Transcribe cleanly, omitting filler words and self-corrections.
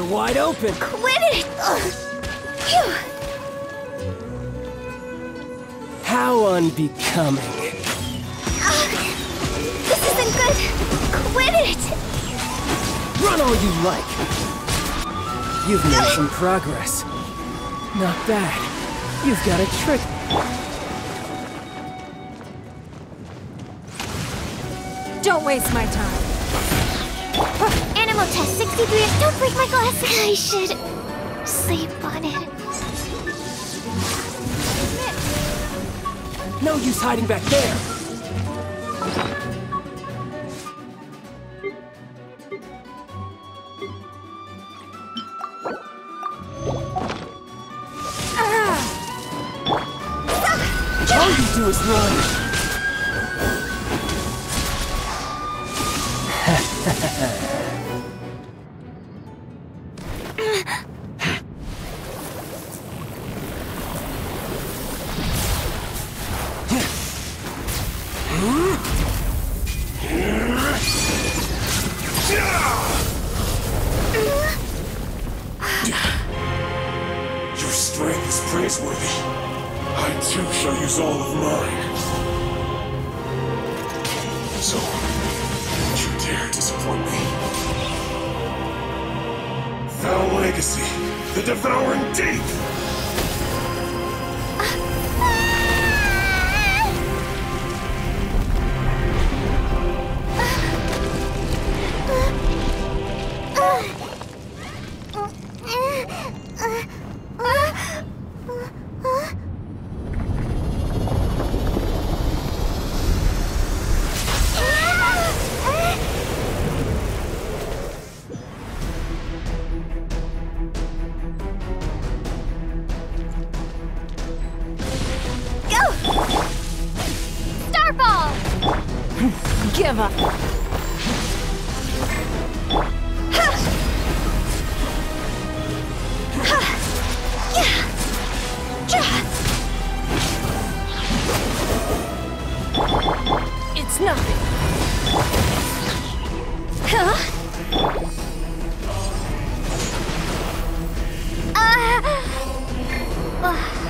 You're wide open. Quit it! Phew. How unbecoming. This isn't good! Quit it! Run all you like. You've made some progress. Not bad. You've got a trick. Don't waste my time. Animal test 63. Don't break my glasses. I should sleep on it. No use hiding back there. All you do is run. Your strength is praiseworthy. I too shall use all of mine. So, don't you dare disappoint me. Foul legacy, the devouring deep! Give up. It's nothing. Huh?